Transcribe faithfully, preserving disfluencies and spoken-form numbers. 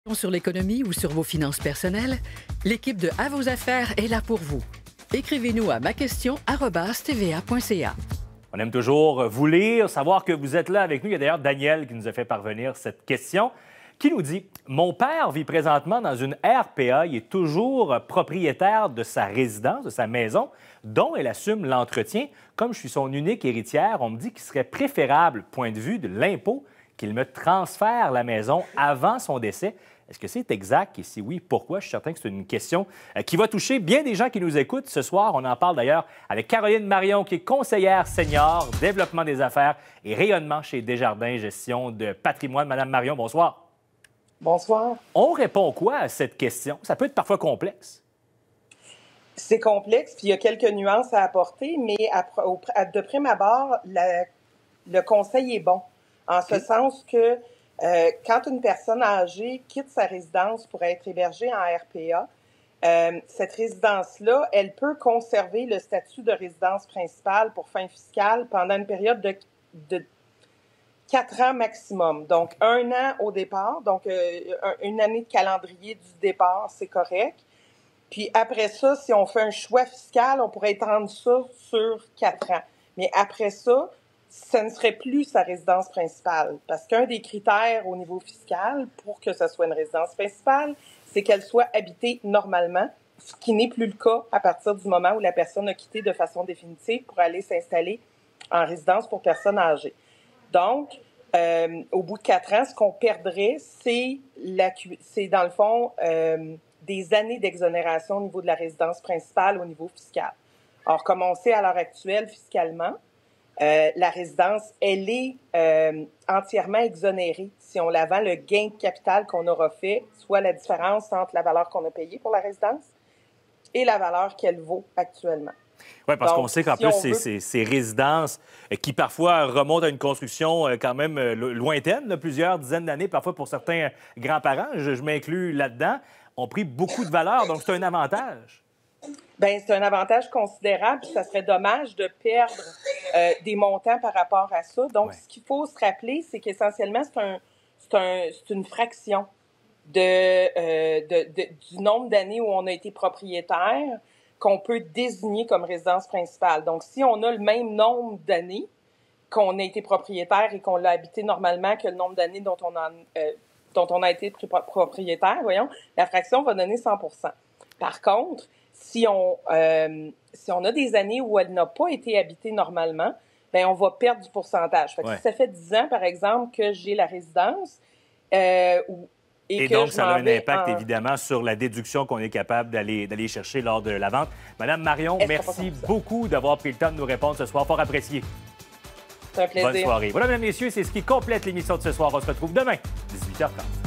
Sur l'économie ou sur vos finances personnelles, l'équipe de À vos affaires est là pour vous. Écrivez-nous à ma question arobase t v a point c a. On aime toujours vous lire, savoir que vous êtes là avec nous. Il y a d'ailleurs Daniel qui nous a fait parvenir cette question, qui nous dit « Mon père vit présentement dans une R P A. Il est toujours propriétaire de sa résidence, de sa maison, dont elle assume l'entretien. Comme je suis son unique héritière, on me dit qu'il serait préférable, point de vue de l'impôt, qu'il me transfère la maison avant son décès. Est-ce que c'est exact? Et si oui, pourquoi? Je suis certain que c'est une question qui va toucher bien des gens qui nous écoutent ce soir. On en parle d'ailleurs avec Caroline Marion, qui est conseillère senior, développement des affaires et rayonnement chez Desjardins Gestion de patrimoine. Madame Marion, bonsoir. Bonsoir. On répond quoi à cette question? Ça peut être parfois complexe. C'est complexe, puis il y a quelques nuances à apporter, mais à, à, de prime abord, la, le conseil est bon. En ce sens que euh, quand une personne âgée quitte sa résidence pour être hébergée en R P A, euh, cette résidence-là, elle peut conserver le statut de résidence principale pour fin fiscale pendant une période de, de quatre ans maximum. Donc, un an au départ, donc euh, une année de calendrier du départ, c'est correct. Puis après ça, si on fait un choix fiscal, on pourrait étendre ça sur quatre ans. Mais après ça, ça ne serait plus sa résidence principale. Parce qu'un des critères au niveau fiscal pour que ce soit une résidence principale, c'est qu'elle soit habitée normalement, ce qui n'est plus le cas à partir du moment où la personne a quitté de façon définitive pour aller s'installer en résidence pour personnes âgées. Donc, euh, au bout de quatre ans, ce qu'on perdrait, c'est, la, c'est dans le fond euh, des années d'exonération au niveau de la résidence principale au niveau fiscal. Alors, comme on sait à l'heure actuelle, fiscalement, Euh, la résidence, elle est euh, entièrement exonérée si on la vend, le gain de capital qu'on aura fait, soit la différence entre la valeur qu'on a payée pour la résidence et la valeur qu'elle vaut actuellement. Oui, parce qu'on sait qu'en si plus, veut... ces, ces résidences qui parfois remontent à une construction quand même lointaine, là, plusieurs dizaines d'années, parfois pour certains grands-parents, je, je m'inclus là-dedans, ont pris beaucoup de valeur, donc c'est un avantage. Bien, c'est un avantage considérable, puis ça serait dommage de perdre euh, des montants par rapport à ça. Donc, ouais. Ce qu'il faut se rappeler, c'est qu'essentiellement, c'est, un, c'est, un, c'est une fraction de, euh, de, de, du nombre d'années où on a été propriétaire qu'on peut désigner comme résidence principale. Donc, si on a le même nombre d'années qu'on a été propriétaire et qu'on l'a habité normalement que le nombre d'années dont on a, euh, dont on a été propriétaire, voyons, la fraction va donner cent pour cent. Par contre, Si on, euh, si on a des années où elle n'a pas été habitée normalement, ben on va perdre du pourcentage. Fait que ouais. Si ça fait dix ans, par exemple, que j'ai la résidence... Euh, et et que donc, je ça a un impact, en... évidemment, sur la déduction qu'on est capable d'aller, d'aller chercher lors de la vente. Madame Marion, Est-ce merci beaucoup d'avoir pris le temps de nous répondre ce soir. Fort apprécié. C'est un plaisir. Bonne soirée. Voilà, mesdames et messieurs, c'est ce qui complète l'émission de ce soir. On se retrouve demain, dix-huit heures trente.